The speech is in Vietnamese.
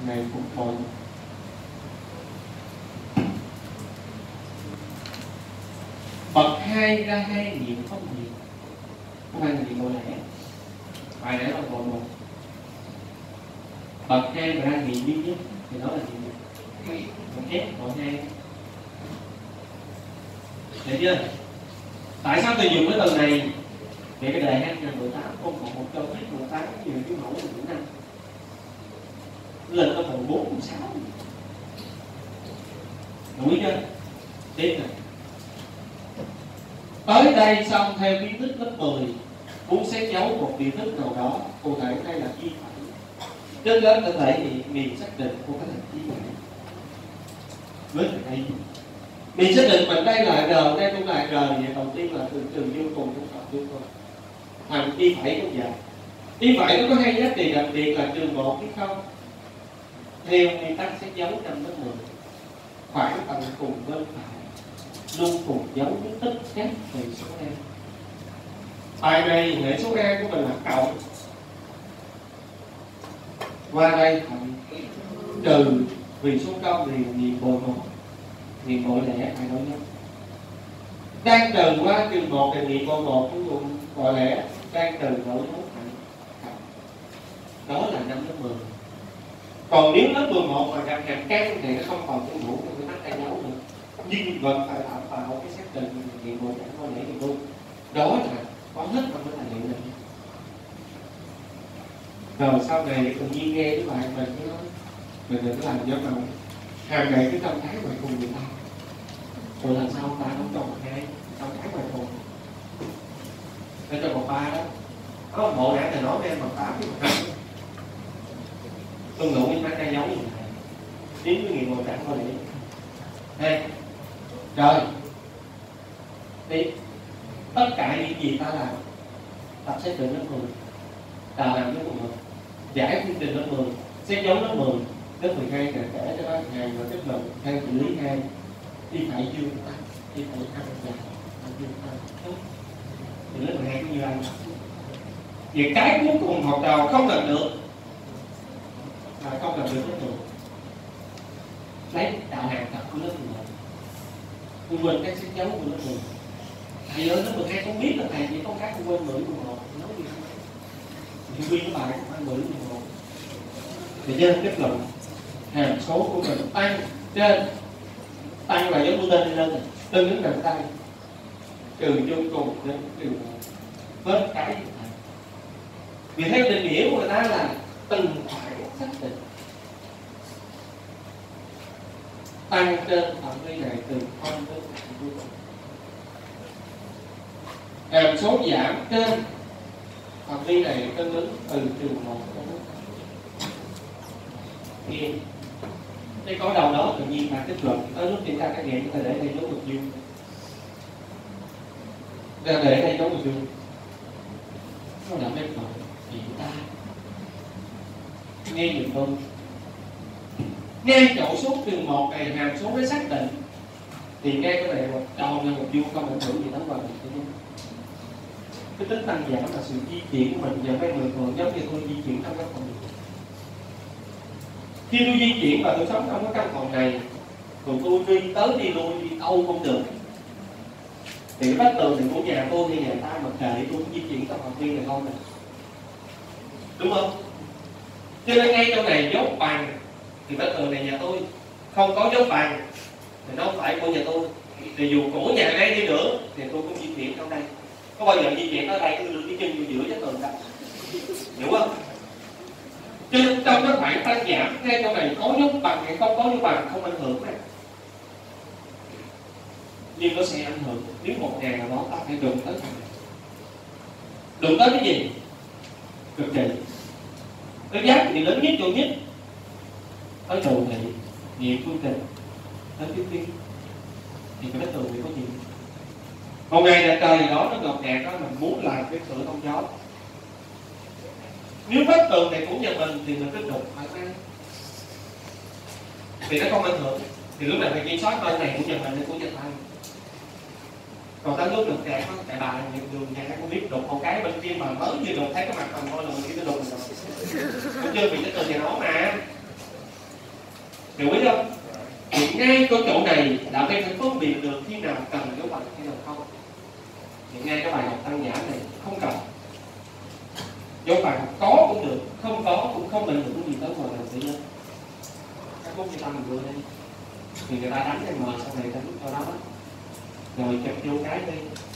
ngày phục hồi. Bậc 2 ra 2 niệm không niệm, không phải là niệm bộ lẻ, bài lẽ là bộ 1. Bậc 2 ra niệm duy nhất thì đó là niệm bộ kép bộ 2. Được chưa? Tại sao tôi dùng cái từ này? Vì cái đề 2018 không còn một câu thuyết 18 nhiều cái mẫu của năm lên tới phần 4, phần 6. Đủ chưa? Tiếp này. Tới đây xong theo kiến thức lớp 10 muốn xét dấu một biểu thức nào đó, cụ thể đây là chi phẩy. Trên lớp có thể hiện miền xác định của cái hình chi phẩy. Với đây miền xác định mình đây là R, đây cũng là R, vậy đầu tiên là từ trường vô cùng trong phần vô cùng. Thành chi phẩy cũng vậy. Chi phẩy nó có hai giá trị đặc biệt là trừ 1 hay không. Theo nguyên tắc xét dấu 5 đến 10, khoảng tầng cùng bên phải luôn cùng dấu với tích khác về số A. Bài này hệ số A của mình là cộng, qua đây thành trừ, vì số công thì nhiệm bộ 1, nhiệm bộ lẻ phải đối nhau. Đang trừ qua trừ 1 thì nhiệm bộ 1 của dùng bộ lẻ, đang trừ đổi dấu thành cộng. Đó là 5 đến 10. Còn nếu lớp 11 mà gặp hàm căn thì nó không còn tuân thủ cái tách tay dấu nữa, nhưng vẫn phải tạo vào cái xác định nhiệm vụ chẳng có lẽ thì luôn. Đó là có hết trong cái tài liệu này. Rồi sau này tự nhiên nghe cái bài mình cái nói mình đừng làm cho mà hàng này cái tâm thái ngoài cùng người ta, rồi lần sau ta không cho một hai tâm thái ngoài cùng để cho một ba đó có một bộ nãy thầy nói với em bằng 8 với 100 tương đương với mấy cây dấu như này đến với nghiệp màu trạng thôi đấy. Đây rồi đi tất cả những gì ta làm tập xét định lớp 10 ta làm lớp 10, giải phương trình lớp 10, xét dấu lớp 10, lớp 12 là kể cho nó ngày và kết luận theo xử lý 2 đi phải dương tăng, đi phải ăn và dương tăng thì lớp 12 cũng như anh. Vì cái cuối cùng học trò không làm được là không làm được lớp 10, lấy đạo hàm thật của lớp 11. Tôi quên các sách dấu của lớp 10. Thầy ơi, lớp 12 không biết là thầy chỉ có các con quên 10 11, nói gì không? Thì viên cái bài cũng phải 10 11. Thì trên kết luận hàm số của mình tăng trên, tăng là dấu của tên đi lên này, tương ứng bằng tay trừ vô cùng đến trừ hết cái gì thầy. Vì theo định nghĩa của người ta là từng khoảng xác định tăng trên phạm vi này từ 0 đến vô cùng. Hàm số giảm trên phạm vi này tương ứng từ trừ 1 đến đây có đầu đó tự nhiên mà kết luận tới lúc kiểm tra các nghiệm ta để đây dấu ngược dương, ra để đây dấu ngược dương nó là kết luận thì chúng ta nghe dùm tôi ngay chỗ số trừ 1 này hàm số với xác định thì ngay cái này một tròn là một vuông không ảnh hưởng gì đến vào cái tính tăng giảm là sự di chuyển của mình. Giờ mấy người thường giống như tôi di chuyển trong cái phòng này. Khi tôi di chuyển và tôi sống trong cái căn phòng này, rồi tôi đi tới đi lui đi đâu không được, thì cái vách tường thì của nhà tôi hay nhà ta mà kệ tôi cũng di chuyển trong phạm vi này thôi này, đúng không? Cho nên ngay trong này dấu bằng thì vách tường này nhà tôi, không có dấu bằng thì nó không phải của nhà tôi. Thì dù của nhà ai đi nữa thì tôi cũng di chuyển trong đây. Có bao giờ di chuyển ở đây tôi đưa cái chân vô giữa cái tường đâu, hiểu không? Cho nên trong cái khoảng tăng giảm ngay trong này có dấu bằng hay không có dấu bằng không ảnh hưởng này, nhưng nó sẽ ảnh hưởng nếu một ngày nào đó ta phải đụng tới thằng này. Đụng tới cái gì? Cực trị. Cái giá trị lớn nhất chỗ nhất tới đồ thị, nghiệm phương trình, tới tiếp tiên thì cái đất tường thì có gì? Một ngày là trời đó nó ngột ngạt đó mình muốn làm cái cửa thông gió. Nếu vách tường này của nhà mình thì mình cứ đục phải ngay thì nó không ảnh hưởng. Thì lúc này mình kiểm soát bên này của nhà mình hay của nhà ta. Còn tới lúc được kẹt tại bà nhiều đường nhà nó cũng biết đục một cái bên kia mà mới vừa đục thấy cái mặt còn thôi là mình kia nó đục rồi. Cũng chưa vì cái tường nhà nó mà hiểu ý không? Thì ngay cái chỗ này là em phải phân biệt được khi nào cần dấu bằng khi nào không. Thì ngay cái bài học tăng giảm này không cần dấu bằng, có cũng được, không có cũng không ảnh hưởng gì tới mọi người tự nhiên. Các môn như ta mình vừa đây thì người ta đánh em mời sau này ta giúp cho đó rồi chụp vô cái đi